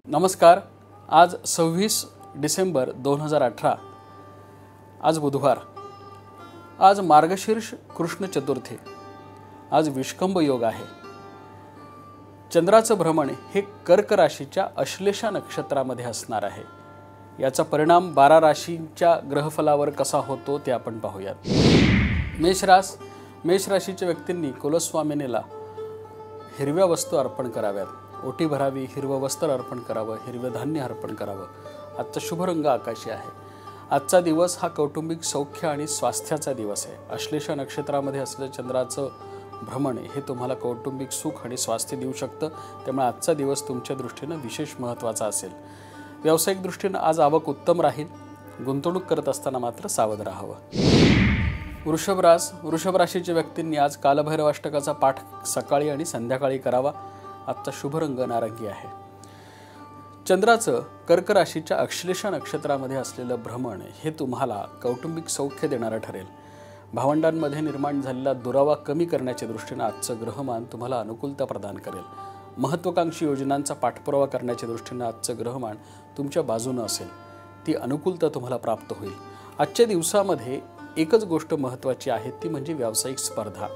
नमस्कार। आज 26 डिसेंबर 2018, आज बुधवार, आज मार्गशीर्ष कृष्ण चतुर्थी, आज विष्कंभ योग आहे। चंद्राचं भ्रमण हे कर्क राशीच्या अश्लेषा नक्षत्रामध्ये असणार आहे। याचा परिणाम 12 राशींच्या ग्रहफलावर कसा होतो ते आपण पाहूयात। मेष राशीच्या व्यक्तींनी कुलस्वामिनीला हिरव्या वस्तू अर्पण कराव्यात, ओटी भरावी, हिरवं वस्त्र अर्पण करावं, हिरवे धान्य अर्पण करावं। आजचा शुभ रंग आकाशी आहे। आजचा दिवस हा कौटुंबिक सौख्य आणि स्वास्थ्याचा दिवस आहे। अश्लेषा नक्षत्रामध्ये असलेलं चंद्राचं भ्रमण हे तुम्हाला कौटुंबिक सुख आणि स्वास्थ्य देऊ शकतं, त्यामुळे आजचा दिवस तुमच्या दृष्टीनं विशेष महत्त्वाचा असेल। व्यावसायिक दृष्टीनं आज आवक उत्तम राहील, गुंतवणूक करत असताना मात्र सावध राहावं। वृषभ राशीच्या व्यक्तींनी आज कालभैरवाष्टकाचा पाठ सकाळी आणि संध्याकाळी करावा। आजचा शुभ रंग नारंगी आहे। चंद्राचं कर्क राशीच्या अश्लेषा नक्षत्रामध्ये असलेलं भ्रमण हे तुम्हाला कौटुंबिक सौख्य देणारं ठरेल। भावंडांमध्ये निर्माण झालेला दुरावा कमी करण्याच्या दृष्टीनं आजचं ग्रहमान तुम्हाला अनुकूलता प्रदान करेल। महत्त्वाकांक्षी योजनांचा पाठपुरावा करण्याच्या दृष्टीनं आजचं ग्रहमान तुमच्या बाजूनं असेल, ती अनुकूलता तुम्हाला प्राप्त होईल। आजच्या दिवसामध्ये एकच गोष्ट महत्त्वाची आहे, ती म्हणजे व्यावसायिक स्पर्धा।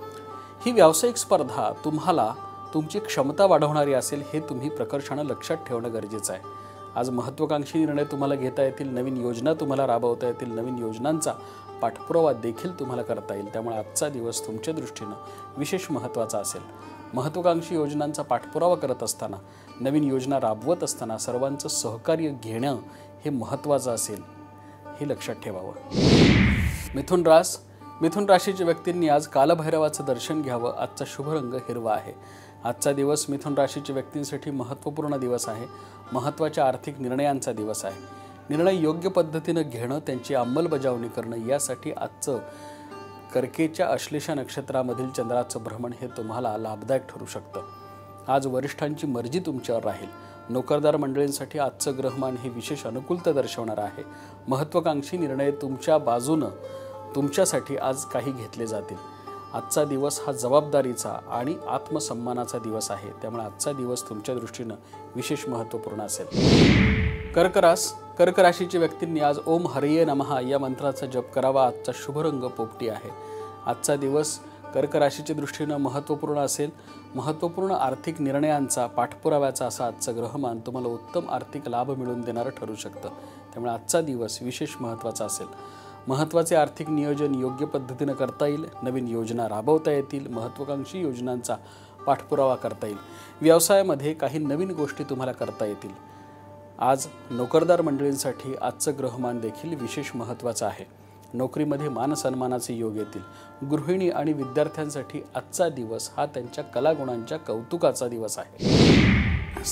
ही व्यावसायिक स्पर्धा तुम्हाला तुमची क्षमता वाढवणारी असेल, हे तुम्ही प्रकर्षानं लक्षात ठेवणं गरजेचं आहे। आज महत्त्वाकांक्षी निर्णय तुम्हाला घेता येतील, नवीन योजना तुम्हाला राबवता येतील, नवीन योजनांचा पाठपुरावा देखील तुम्हाला करता येईल। त्यामुळे आजचा दिवस तुमच्या दृष्टीनं विशेष महत्त्वाचा असेल। महत्त्वाकांक्षी योजनांचा पाठपुरावा करत असताना, नवीन योजना राबवत असताना सर्वांचं सहकार्य घेणं हे महत्त्वाचं असेल, हे लक्षात ठेवावं। मिथुन राशीच्या व्यक्तींनी आज कालभैरवाचं दर्शन घ्यावं। आजचा शुभ रंग हिरवा आहे। आजचा दिवस मिथुन राशीच्या व्यक्तींसाठी महत्त्वपूर्ण दिवस आहे। महत्त्वाच्या आर्थिक निर्णयांचा दिवस आहे। निर्णय योग्य पद्धतीनं घेणं, त्यांची अंमलबजावणी करणं, यासाठी आजचं कर्केच्या अश्लेषा नक्षत्रामधील चंद्राचं भ्रमण हे तुम्हाला लाभदायक ठरू शकतं। आज वरिष्ठांची मर्जी तुमच्यावर राहील। नोकरदार मंडळींसाठी आजचं ग्रहमान हे विशेष अनुकूलता दर्शवणार आहे। महत्त्वाकांक्षी निर्णय तुमच्या बाजूनं तुमच्यासाठी आज काही घेतले जातील। आजचा दिवस हा जबाबदारीचा आणि आत्मसन्मानाचा दिवस आहे, त्यामुळे आजचा दिवस तुमच्या दृष्टीनं विशेष महत्त्वपूर्ण असेल। कर्क राशीच्या व्यक्तींनी आज ओम हरये नमः या मंत्राचा जप करावा। आजचा शुभ रंग पोपटी आहे। आजचा दिवस कर्क राशीच्या दृष्टीनं महत्त्वपूर्ण असेल। महत्त्वपूर्ण आर्थिक निर्णयांचा पाठपुराव्याचा असा आजचं ग्रहमान तुम्हाला उत्तम आर्थिक लाभ मिळवून देणारं ठरू शकतं, त्यामुळे आजचा दिवस विशेष महत्त्वाचा असेल। महत्त्वाचे आर्थिक नियोजन योग्य पद्धतीनं करता येईल, नवीन योजना राबवता येतील, महत्त्वाकांक्षी योजनांचा पाठपुरावा करता येईल। व्यवसायामध्ये काही नवीन गोष्टी तुम्हाला करता येतील। आज नोकरदार मंडळींसाठी आजचं ग्रहमान देखील विशेष महत्त्वाचं आहे। नोकरीमध्ये मानसन्मानाचे योग येतील। गृहिणी आणि विद्यार्थ्यांसाठी आजचा दिवस हा त्यांच्या कलागुणांच्या कौतुकाचा दिवस आहे।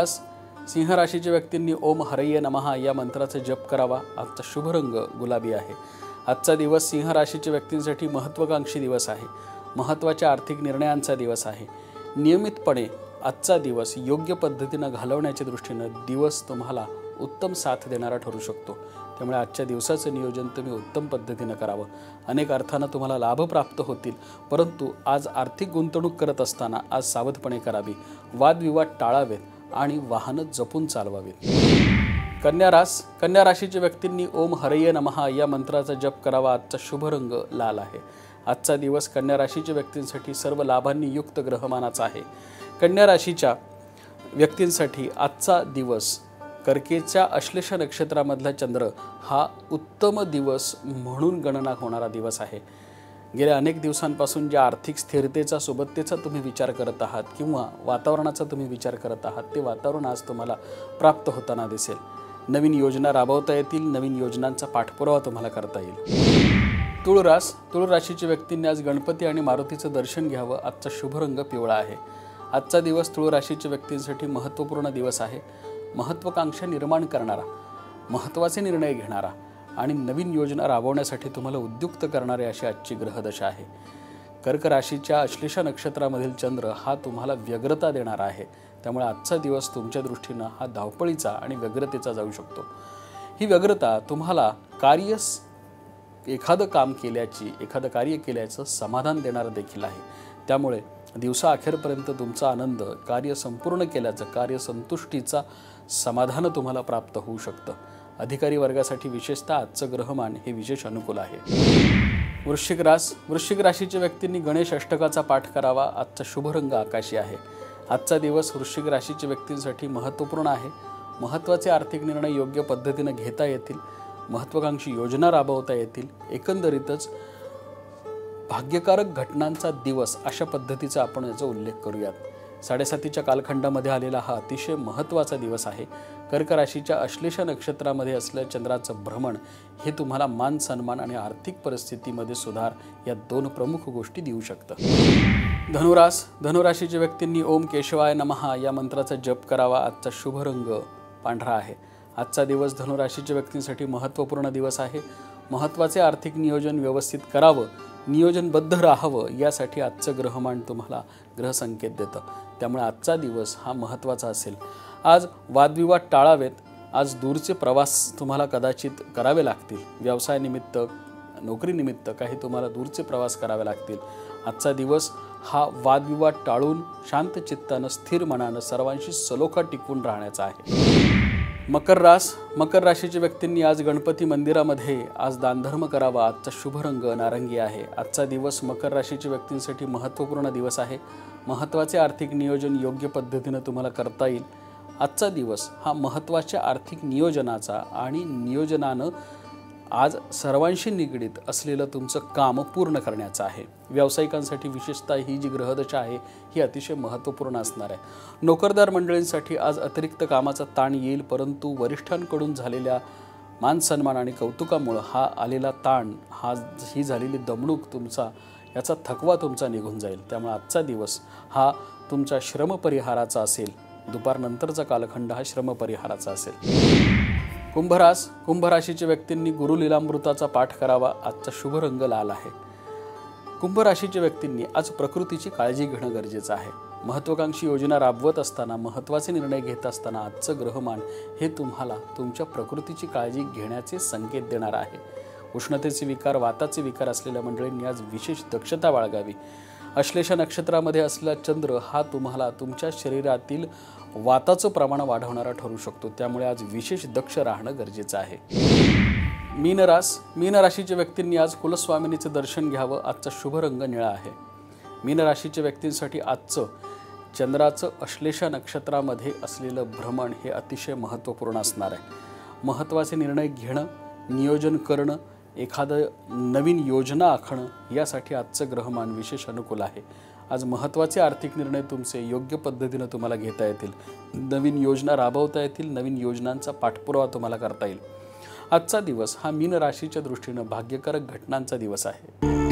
सिंह राशीच्या व्यक्तींनी ओम हरये नमः या मंत्राचा जप करावा। आजचा शुभ रंग गुलाबी आहे। आजचा दिवस सिंह राशीच्या व्यक्तींसाठी महत्त्वाकांक्षी दिवस आहे। महत्त्वाच्या आर्थिक निर्णयांचा दिवस आहे। नियमितपणे आजचा दिवस योग्य पद्धतीनं घालवण्याच्या दृष्टीनं दिवस तुम्हाला उत्तम साथ देणारा ठरू शकतो, त्यामुळे आजच्या दिवसाचं नियोजन तुम्ही उत्तम पद्धतीनं करावं। अनेक अर्थानं तुम्हाला लाभ प्राप्त होतील, परंतु आज आर्थिक गुंतवणूक करत असताना आज सावधपणे करावी। वादविवाद टाळावेत आणि वाहनं जपून चालवावीत। कन्या राशीच्या व्यक्तींनी ओम हरये नमः या मंत्राचा जप करावा। आजचा शुभ रंग लाल आहे। आजचा दिवस कन्या राशीच्या व्यक्तींसाठी सर्व लाभांनी युक्त ग्रहमानाचा आहे। कन्या राशीच्या व्यक्तींसाठी आजचा दिवस कर्केच्या अश्लेषा नक्षत्रामधला चंद्र हा उत्तम दिवस म्हणून गणना होणारा दिवस आहे। गेल्या अनेक दिवसांपासून ज्या आर्थिक स्थिरतेचा, सोबततेचा तुम्ही विचार करत आहात किंवा वातावरणाचा तुम्ही विचार करत आहात, ते वातावरण आज तुम्हाला प्राप्त होताना दिसेल। नवीन योजना राबवता येतील, नवीन योजनांचा पाठपुरावा तुम्हाला करता येईल। तुळ राशीच्या व्यक्तींनी आज गणपती आणि मारुतीचं दर्शन घ्यावं। आजचा शुभ रंग पिवळा आहे। आजचा दिवस तुळ राशीच्या व्यक्तींसाठी महत्त्वपूर्ण दिवस आहे। महत्त्वाकांक्षा निर्माण करणारा, महत्त्वाचे निर्णय घेणारा आणि नवीन योजना राबवण्यासाठी तुम्हाला उद्युक्त करणारी अशी आजची ग्रहदशा आहे। कर्क राशीच्या अश्लेषा नक्षत्रामधील चंद्र हा तुम्हाला व्यग्रता देणारा आहे, त्यामुळे आजचा दिवस तुमच्या दृष्टीनं हा धावपळीचा आणि व्यग्रतेचा जाऊ शकतो। ही व्यग्रता तुम्हाला एखादं कार्य केल्याचं समाधान देणारं देखील आहे, त्यामुळे दिवसा अखेरपर्यंत तुमचा आनंद, कार्य संपूर्ण केल्याचं, कार्यसंतुष्टीचा समाधान तुम्हाला प्राप्त होऊ शकतं. अधिकारी वर्गासाठी विशेषतः आजचं ग्रहमान हे विशेष अनुकूल आहे. वृश्चिक राशीच्या व्यक्तींनी गणेश अष्टकाचा पाठ करावा. आजचा शुभ रंग आकाशी आहे. आजचा दिवस वृश्चिक राशीच्या व्यक्तींसाठी महत्त्वपूर्ण आहे. महत्त्वाचे आर्थिक निर्णय योग्य पद्धतीने घेता येतील. महत्त्वाकांक्षी योजना राबवता येतील. एकंदरीतच भाग्यकारक घटनांचा दिवस अशा पद्धतीचा आपण याचा उल्लेख करूयात. 7:30च्या कालखंडामध्ये आलेला हा अतिशय महत्त्वाचा दिवस आहे. कर्क राशीच्या अश्लेषा नक्षत्रामध्ये असलेलं चंद्राचं भ्रमण हे तुम्हाला मान सन्मान आणि आर्थिक परिस्थितीमध्ये सुधार या 2 प्रमुख गोष्टी देऊ शकतं. धनुराशीच्या व्यक्तींनी ओम केशवाय नमः या मंत्राचा जप करावा. आजचा शुभ रंग पांढरा आहे. आजचा दिवस धनुराशीच्या व्यक्तींसाठी महत्त्वपूर्ण दिवस आहे. महत्त्वाचे आर्थिक नियोजन व्यवस्थित करावं, नियोजनबद्ध राहावं यासाठी आजचं ग्रहमान तुम्हाला ग्रहसंकेत देतं. त्यामुळे आजचा दिवस हा महत्त्वाचा असेल. आज वादविवाद टाळावेत. आज दूरचे प्रवास तुम्हाला कदाचित करावे लागतील. व्यवसायानिमित्त, नोकरीनिमित्त काही तुम्हाला दूरचे प्रवास करावे लागतील. आजचा दिवस हा वादविवाद टाळून शांत चित्तानं, स्थिर मनानं सर्वांशी सलोखा टिकवून राहण्याचा आहे. मकर राशीच्या व्यक्तींनी आज गणपती मंदिरामध्ये आज दानधर्म करावा. आजचा शुभ रंग नारंगी आहे. आजचा दिवस मकर राशीच्या व्यक्तींसाठी महत्त्वपूर्ण दिवस आहे. महत्त्वाचे आर्थिक नियोजन योग्य पद्धतीनं तुम्हाला करता येईल. आजचा दिवस हा महत्त्वाच्या आर्थिक नियोजनाचा आणि नियोजनानं आज सर्वांशी निगडीत असलेलं तुमचं काम पूर्ण करण्याचं आहे. व्यावसायिकांसाठी विशेषतः ही जी ग्रहदशा आहे ही अतिशय महत्त्वपूर्ण असणार आहे. नोकरदार मंडळींसाठी आज अतिरिक्त कामाचा ताण येईल, परंतु वरिष्ठांकडून झालेल्या मानसन्मान आणि कौतुकामुळं हा आलेला ताण, ही झालेली दमणूक तुमचा, याचा थकवा तुमचा निघून जाईल. त्यामुळे आजचा दिवस हा तुमच्या श्रमपरिहाराचा असेल. दुपारनंतरचा कालखंड हा श्रमपरिहाराचा असेल. कुंभ राशीच्या व्यक्तींनी गुरुलीलामृताचा पाठ करावा. आजचा शुभ रंग लाल आहे. कुंभ राशीच्या व्यक्तींनी आज प्रकृतीची काळजी घेणं गरजेचं आहे. महत्त्वाकांक्षी योजना राबवत असताना, महत्त्वाचे निर्णय घेत असताना आजचं ग्रहमान हे तुम्हाला तुमच्या प्रकृतीची काळजी घेण्याचे संकेत देणार आहे. उष्णतेचे विकार, वाताचे विकार असलेल्या मंडळींनी आज विशेष दक्षता बाळगावी. अश्लेषा नक्षत्रामध्ये असलेला चंद्र हा तुम्हाला तुमच्या शरीरातील वाताचं प्रमाण वाढवणारा ठरू शकतो. त्यामुळे आज विशेष दक्ष राहणं गरजेचं आहे. मीन राशीच्या व्यक्तींनी आज कुलस्वामिनीचं दर्शन घ्यावं. आजचा शुभ रंग निळा आहे. मीन राशीच्या व्यक्तींसाठी आजचं चंद्राचं अश्लेषा नक्षत्रामध्ये असलेलं भ्रमण हे अतिशय महत्त्वपूर्ण असणार आहे. महत्त्वाचे निर्णय घेणं, नियोजन करणं, एखादं नवीन योजना आखणं यासाठी आजचं ग्रहमान विशेष अनुकूल आहे. आज महत्त्वाचे आर्थिक निर्णय तुमचे योग्य पद्धतीनं तुम्हाला घेता येतील. नवीन योजना राबवता येतील. नवीन योजनांचा पाठपुरावा तुम्हाला करता येईल. आजचा दिवस हा मीन राशीच्या दृष्टीनं भाग्यकारक घटनांचा दिवस आहे.